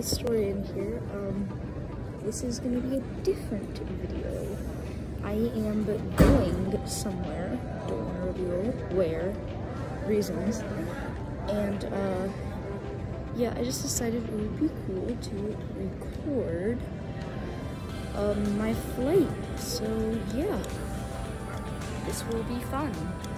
story in here. This is gonna be a different video. I am going somewhere, don't want to reveal where, reasons, and yeah, I just decided it would be cool to record my flight, so yeah, this will be fun.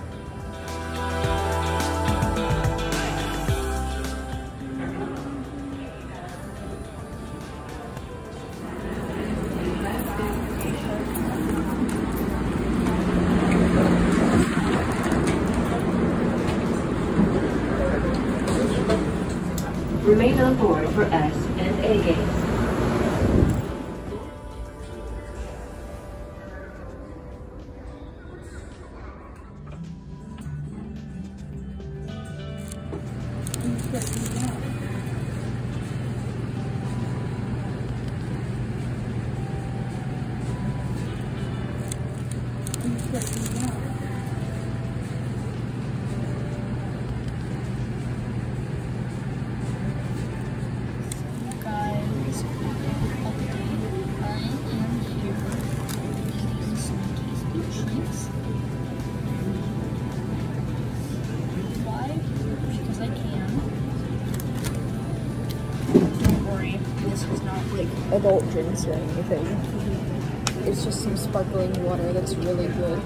Remain on board for S and A gate. Adult drinks or anything. It's just some sparkling water that's really good.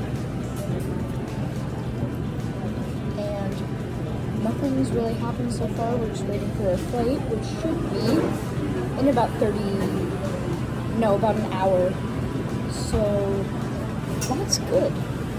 And nothing's really happened so far. We're just waiting for a flight, which should be in about about an hour. So that's good.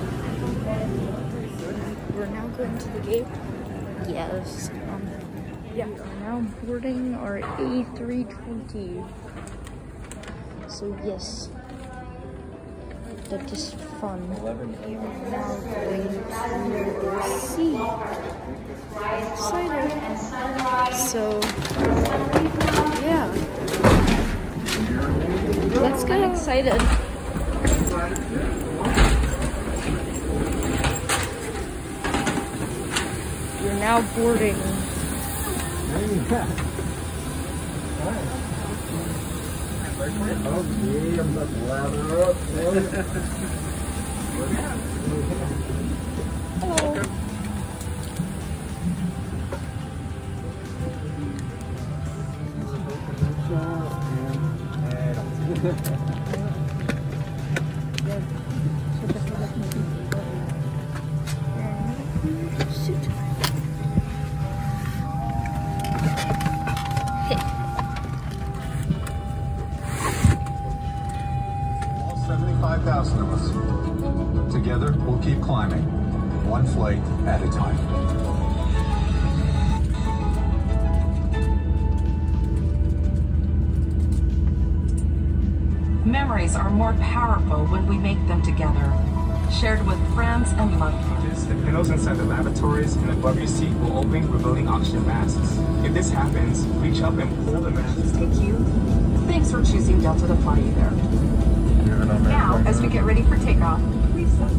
We're now going to the gate. Yes. Yeah, we are now boarding our A320. So yes, that is fun. We are now going to see. Excited. So yeah, let's get excited. We're now boarding. Okay, I'm about to lather up. Hello. All 75,000 of us. Together, we'll keep climbing, one flight at a time. Memories are more powerful when we make them together, shared with friends and loved ones. The panels inside the lavatories and above your seat will open, revealing oxygen masks. If this happens, reach up and pull the masks. Thank you. Thanks for choosing Delta to fly you there. Now, as we get ready for takeoff, please stop.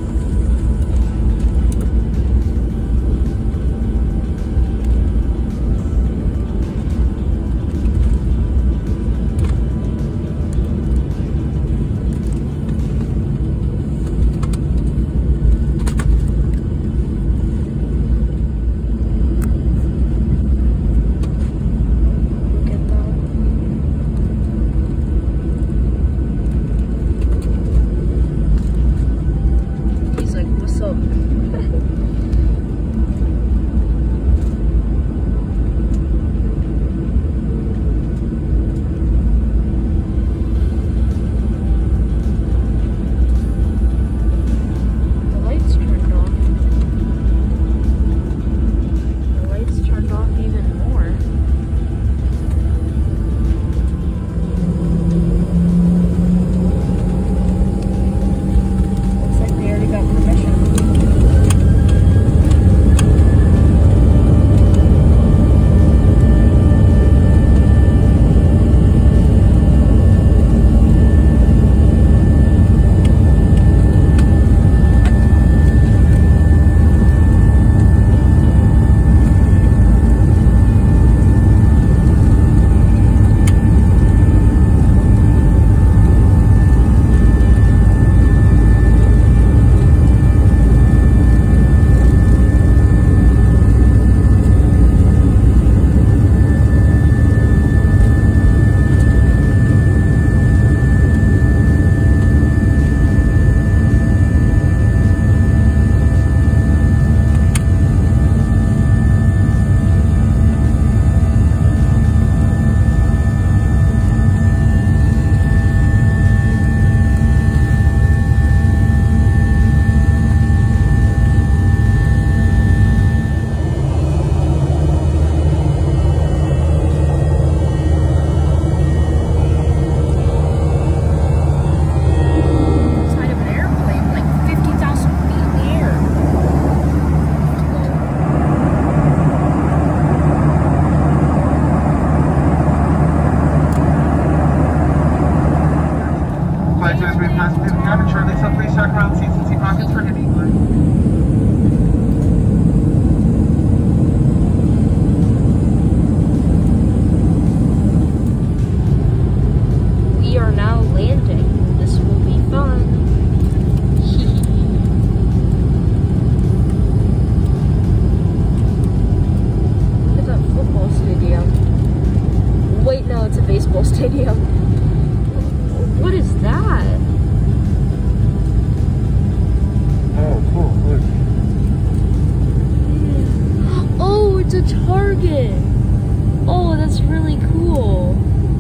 Target. Oh, that's really cool.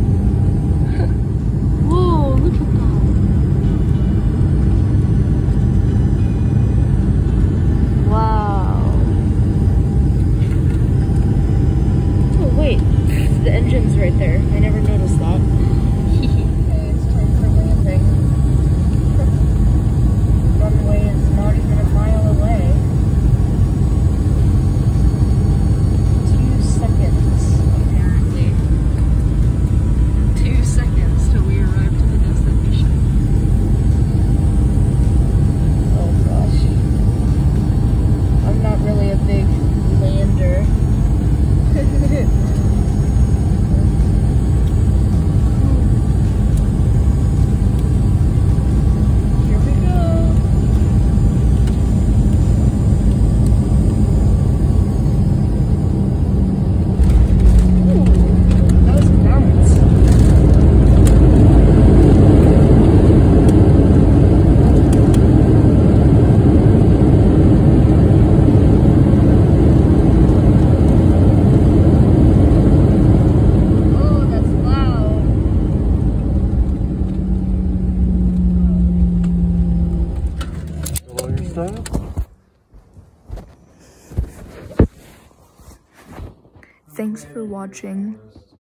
Whoa, look at that. Wow. Oh, wait. The engine's right there. I never noticed that. Okay, it's time for landing. Runway is not even a mile away. 2 seconds, apparently. 2 seconds till we arrive to the destination. Oh gosh. I'm not really a big lander. Here we go. Ooh, that was a bounce. Oh, that's loud. Hello, your stuff? Thanks for watching.